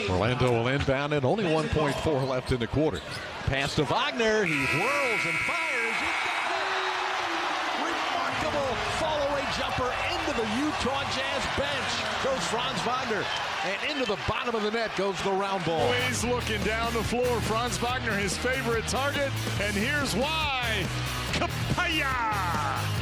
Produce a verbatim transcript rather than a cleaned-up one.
Orlando will inbound it. Only one point four left in the quarter. Pass to Wagner. He whirls and fires. He got it. Remarkable fall-away jumper into the Utah Jazz bench. Goes Franz Wagner. And into the bottom of the net goes the round ball. Always looking down the floor. Franz Wagner, his favorite target. And here's why. Kapaya!